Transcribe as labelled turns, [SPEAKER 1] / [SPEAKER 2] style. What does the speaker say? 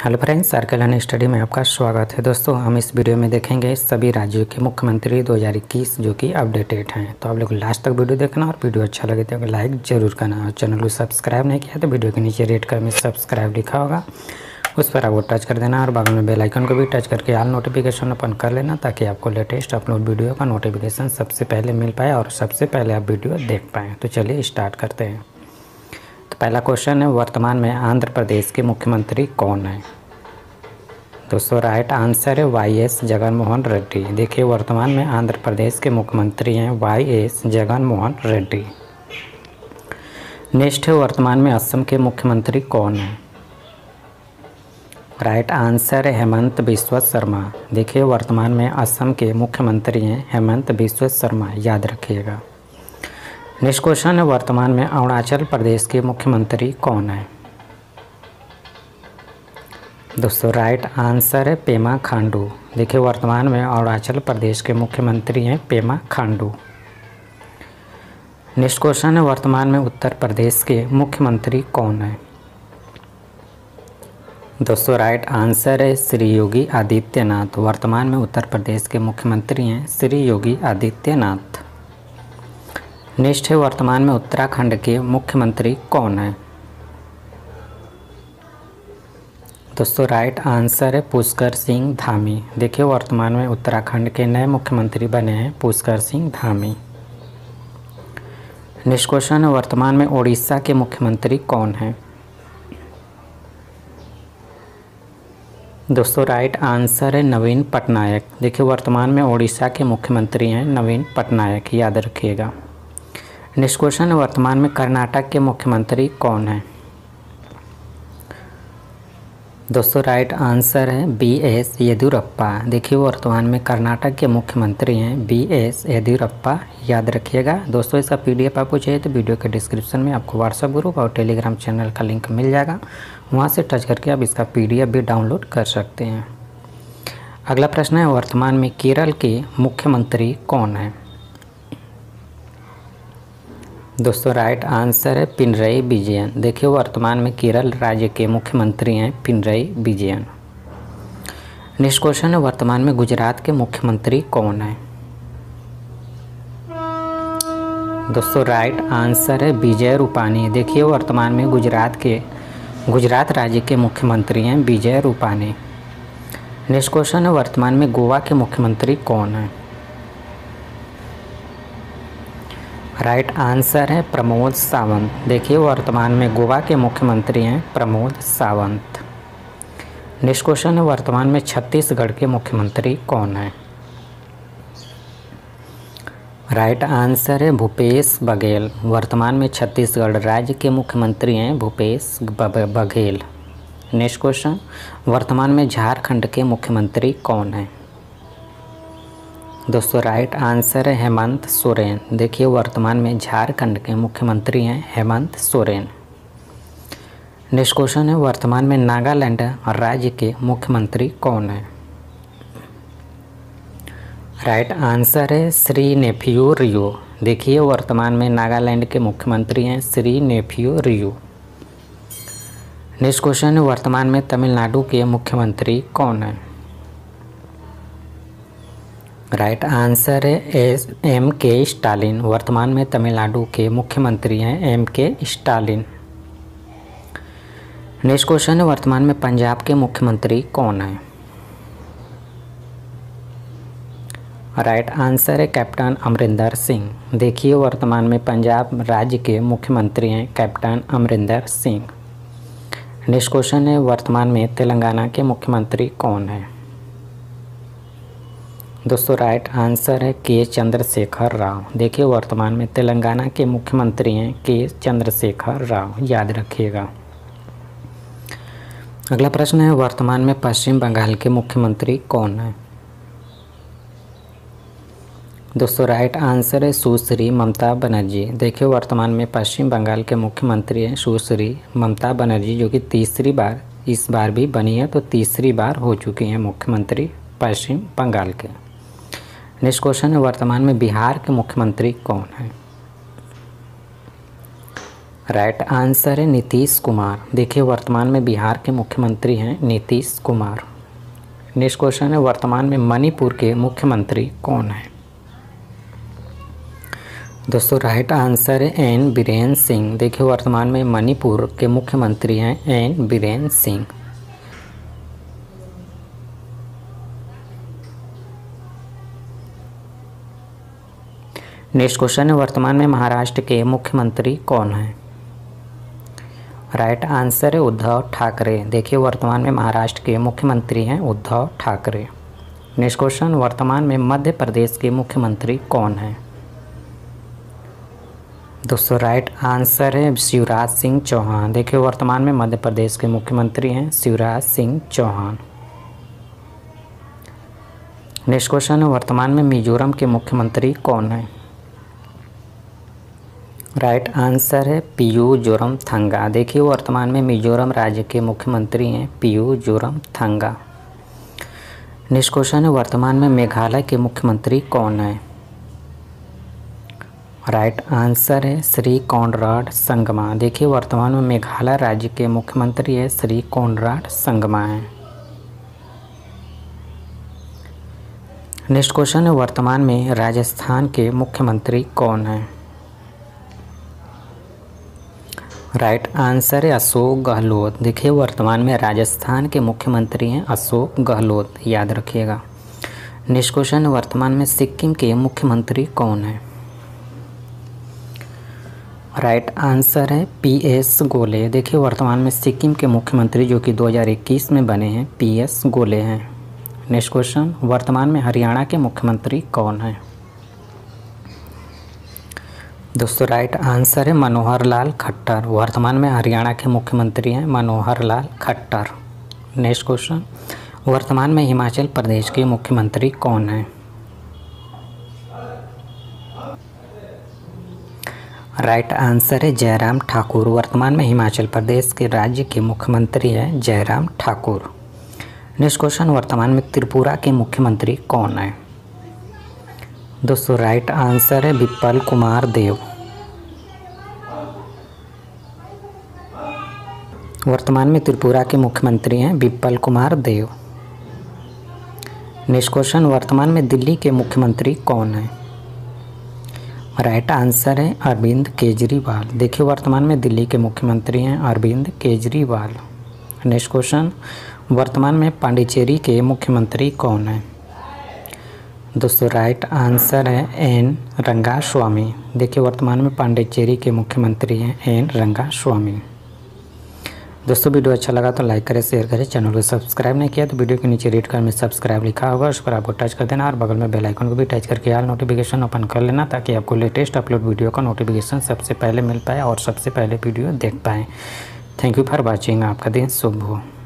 [SPEAKER 1] Hello friends, circle and study में आपका स्वागत है। दोस्तों, हम इस वीडियो में देखेंगे सभी राज्यों के मुख्यमंत्री 2021 जो कि अपडेटेड हैं। तो आप लोग लास्ट तक वीडियो देखना और वीडियो अच्छा लगे तो लाइक ज़रूर करना और चैनल को सब्सक्राइब नहीं किया तो वीडियो के नीचे रेड कलर में सब्सक्राइब लिखा होगा, उस पर आपको टच कर देना और बगल में बेल आइकन को भी टच करके ऑल नोटिफिकेशन ओपन कर लेना ताकि आपको लेटेस्ट अपलोड वीडियो का नोटिफिकेशन सबसे पहले मिल पाए और सबसे पहले आप वीडियो देख पाएँ। तो चलिए स्टार्ट करते हैं। तो पहला क्वेश्चन है, वर्तमान में आंध्र प्रदेश के मुख्यमंत्री कौन है? दोस्तों, राइट आंसर है वाई.एस. जगनमोहन रेड्डी। देखिए, वर्तमान में आंध्र प्रदेश के मुख्यमंत्री हैं वाई.एस. जगनमोहन रेड्डी। नेक्स्ट है, वर्तमान में असम के मुख्यमंत्री कौन हैं? राइट आंसर है हेमंत बिस्वा शर्मा। देखिए, वर्तमान में असम के मुख्यमंत्री हैं हेमंत बिस्वा शर्मा, याद रखिएगा। नेक्स्ट क्वेश्चन है, वर्तमान में अरुणाचल प्रदेश के मुख्यमंत्री कौन हैं? दोस्तों, राइट आंसर है पेमा खांडू। देखिए, वर्तमान में अरुणाचल प्रदेश के मुख्यमंत्री हैं पेमा खांडू। नेक्स्ट क्वेश्चन है, वर्तमान में उत्तर प्रदेश के मुख्यमंत्री कौन हैं? दोस्तों, राइट आंसर है श्री योगी आदित्यनाथ। वर्तमान में उत्तर प्रदेश के मुख्यमंत्री हैं श्री योगी आदित्यनाथ। नेक्स्ट है, वर्तमान में उत्तराखंड के मुख्यमंत्री कौन हैं? दोस्तों, राइट आंसर है पुष्कर सिंह धामी। देखिए, वर्तमान में उत्तराखंड के नए मुख्यमंत्री बने हैं पुष्कर सिंह धामी। नेक्स्ट क्वेश्चन है, वर्तमान में ओडिशा के मुख्यमंत्री कौन हैं? दोस्तों, राइट आंसर है नवीन पटनायक। देखिए, वर्तमान में ओडिशा के मुख्यमंत्री हैं नवीन पटनायक, याद रखिएगा। नेक्स्ट क्वेश्चन है, वर्तमान में कर्नाटक के मुख्यमंत्री कौन हैं? दोस्तों, राइट आंसर है बी.एस. येदियुरप्पा। देखिए, वर्तमान में कर्नाटक के मुख्यमंत्री हैं बी.एस. येदियुरप्पा, याद रखिएगा। दोस्तों, इसका पीडीएफ आपको चाहिए तो वीडियो के डिस्क्रिप्शन में आपको व्हाट्सएप ग्रुप और टेलीग्राम चैनल का लिंक मिल जाएगा, वहां से टच करके आप इसका पीडीएफ भी डाउनलोड कर सकते हैं। अगला प्रश्न है, वर्तमान में केरल के मुख्यमंत्री कौन हैं? दोस्तों, राइट आंसर है पिनरई विजयन। देखिए, वर्तमान में केरल राज्य के मुख्यमंत्री हैं पिनरई विजयन। नेक्स्ट क्वेश्चन है, वर्तमान में गुजरात के मुख्यमंत्री कौन हैं? दोस्तों, राइट आंसर है विजय रूपानी। देखिए, वर्तमान में गुजरात राज्य के मुख्यमंत्री हैं विजय रूपानी। नेक्स्ट क्वेश्चन है, वर्तमान में गोवा के मुख्यमंत्री कौन हैं? राइट आंसर है प्रमोद सावंत। देखिए, वर्तमान में गोवा के मुख्यमंत्री हैं प्रमोद सावंत। नेक्स्ट क्वेश्चन है, वर्तमान में छत्तीसगढ़ के मुख्यमंत्री कौन हैं? राइट आंसर है भूपेश बघेल। वर्तमान में छत्तीसगढ़ राज्य के मुख्यमंत्री हैं भूपेश बघेल। नेक्स्ट क्वेश्चन, वर्तमान में झारखंड के मुख्यमंत्री कौन हैं? दोस्तों, राइट आंसर है हेमंत सोरेन। देखिए, वर्तमान में झारखंड के मुख्यमंत्री हैं हेमंत सोरेन। नेक्स्ट क्वेश्चन है, वर्तमान में नागालैंड राज्य के मुख्यमंत्री कौन हैं? राइट आंसर है श्री नेफ्यू रियो। देखिए, वर्तमान में नागालैंड के मुख्यमंत्री हैं श्री नेफ्यू रियो। नेक्स्ट क्वेश्चन है, वर्तमान में तमिलनाडु के मुख्यमंत्री कौन हैं? राइट आंसर है एम.के. स्टालिन। वर्तमान में तमिलनाडु के मुख्यमंत्री हैं एम.के. स्टालिन। नेक्स्ट क्वेश्चन है, वर्तमान में पंजाब के मुख्यमंत्री कौन हैं? राइट आंसर है कैप्टन अमरिंदर सिंह। देखिए, वर्तमान में पंजाब राज्य के मुख्यमंत्री हैं captain Amarinder Singh. Next question है, वर्तमान में तेलंगाना के मुख्यमंत्री कौन हैं? दोस्तों, राइट आंसर है के चंद्रशेखर राव। देखिए, वर्तमान में तेलंगाना के मुख्यमंत्री हैं के चंद्रशेखर राव, याद रखिएगा। अगला प्रश्न है, वर्तमान में पश्चिम बंगाल के मुख्यमंत्री कौन हैं? दोस्तों, राइट आंसर है सुश्री ममता बनर्जी। देखिए, वर्तमान में पश्चिम बंगाल के मुख्यमंत्री हैं सुश्री ममता बनर्जी, जो कि तीसरी बार इस बार भी बनी है, तो तीसरी बार हो चुकी हैं मुख्यमंत्री पश्चिम बंगाल के। नेक्स्ट क्वेश्चन है, वर्तमान में बिहार के मुख्यमंत्री कौन हैं? राइट आंसर है नीतीश कुमार। देखिए वर्तमान में बिहार के मुख्यमंत्री हैं नीतीश कुमार। नेक्स्ट क्वेश्चन है वर्तमान में मणिपुर के मुख्यमंत्री कौन हैं? दोस्तों राइट आंसर है एन बीरेन सिंह। देखिए वर्तमान में मणिपुर के मुख्यमंत्री हैं N Biren Singh. Next question है वर्तमान में महाराष्ट्र के मुख्यमंत्री कौन हैं? राइट आंसर है उद्धव ठाकरे। देखिए वर्तमान में महाराष्ट्र के मुख्यमंत्री हैं उद्धव ठाकरे। नेक्स्ट क्वेश्चन वर्तमान में मध्य प्रदेश के मुख्यमंत्री कौन हैं? दोस्तों राइट आंसर है शिवराज सिंह चौहान। देखिए वर्तमान में मध्य प्रदेश के मुख्यमंत्री हैं शिवराज सिंह चौहान। नेक्स्ट क्वेश्चन है वर्तमान में मिजोरम के मुख्यमंत्री कौन हैं? राइट आंसर है पीयू जोरमथंगा। देखिए वर्तमान में मिजोरम राज्य के मुख्यमंत्री हैं पीयू जोरमथंगा। नेक्स्ट क्वेश्चन है वर्तमान में मेघालय के मुख्यमंत्री कौन हैं? राइट आंसर है श्री कोनराड संगमा। देखिए वर्तमान में मेघालय राज्य के मुख्यमंत्री है श्री कोनराड संगमा हैं। नेक्स्ट क्वेश्चन है वर्तमान में राजस्थान के मुख्यमंत्री कौन हैं? राइट आंसर है अशोक गहलोत। देखिए वर्तमान में राजस्थान के मुख्यमंत्री हैं अशोक गहलोत, याद रखिएगा। नेक्स्ट क्वेश्चन वर्तमान में सिक्किम के मुख्यमंत्री कौन हैं? राइट आंसर है पीएस गोले। देखिए वर्तमान में सिक्किम के मुख्यमंत्री जो कि 2021 में बने हैं पीएस गोले हैं। नेक्स्ट क्वेश्चन वर्तमान में हरियाणा के मुख्यमंत्री कौन हैं? दोस्तों राइट आंसर है मनोहर लाल खट्टर। वर्तमान में हरियाणा के मुख्यमंत्री हैं मनोहर लाल खट्टर। नेक्स्ट क्वेश्चन वर्तमान में हिमाचल प्रदेश के मुख्यमंत्री कौन हैं? राइट आंसर है जयराम ठाकुर। वर्तमान में हिमाचल प्रदेश के राज्य के मुख्यमंत्री हैं जयराम ठाकुर। नेक्स्ट क्वेश्चन वर्तमान में त्रिपुरा के मुख्यमंत्री कौन हैं? दोस्तों राइट आंसर है विप्ल कुमार देव। वर्तमान में त्रिपुरा के मुख्यमंत्री हैं विप्ल कुमार देव। नेक्स्ट क्वेश्चन वर्तमान में दिल्ली के मुख्यमंत्री कौन हैं? राइट आंसर है अरविंद केजरीवाल। देखिए वर्तमान में दिल्ली के मुख्यमंत्री हैं अरविंद केजरीवाल। नेक्स्ट क्वेश्चन वर्तमान में पांडिचेरी के मुख्यमंत्री कौन हैं? दोस्तों राइट आंसर है एन रंगास्वामी। देखिए वर्तमान में पांडिचेरी के मुख्यमंत्री हैं एन रंगास्वामी। दोस्तों वीडियो अच्छा लगा तो लाइक करें, शेयर करें। चैनल को सब्सक्राइब नहीं किया तो वीडियो के नीचे रेड कलर में सब्सक्राइब लिखा होगा, उस पर आपको टच कर देना और बगल में बेल आइकन को भी टच करके ऑल नोटिफिकेशन ओपन कर लेना ताकि आपको लेटेस्ट अपलोड वीडियो का नोटिफिकेशन सबसे पहले मिल पाए और सबसे पहले वीडियो देख पाएँ। Thank you for watching. आपका दिन शुभ हो।